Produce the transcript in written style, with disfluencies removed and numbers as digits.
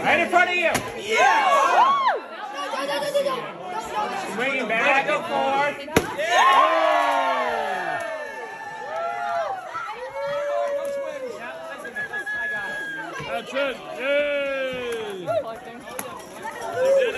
Right in front of you. Yeah! Swinging back and forth. Yeah! That's it. Yay!